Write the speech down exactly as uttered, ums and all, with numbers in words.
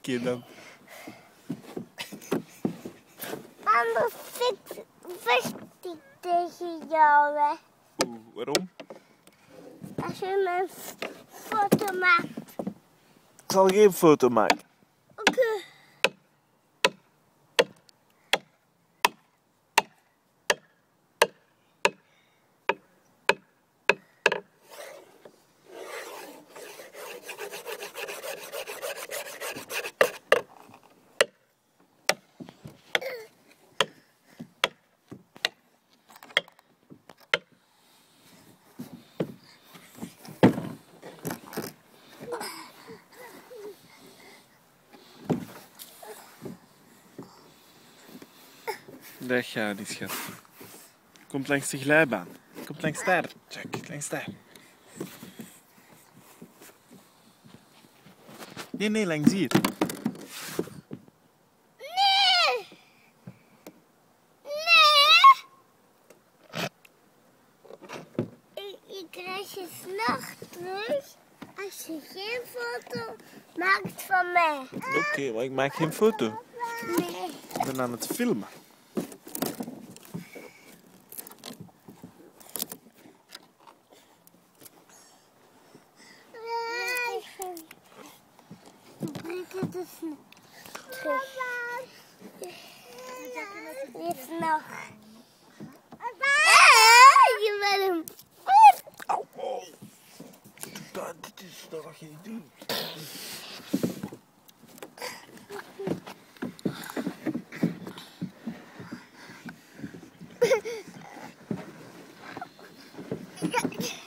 keer dan. Anders vecht ik tegen jou, hè. Oeh, waarom? Als je me een foto maakt. Ik zal geen foto maken. Oké. Okay. Dat gaat niet, schat. Komt langs de glijbaan. Komt langs daar, Jack. Langs daar. Nee, nee, langs hier. Nee! Nee! Ik, ik krijg je s'nachts terug als je geen foto maakt van mij. Oké, okay, maar ik maak geen foto. Nee. Ik ben aan het filmen. Breng het dus terug. Niet nog. Je bent een voet. Au, au. Dat, dit is dat wat je niet doet. Ja.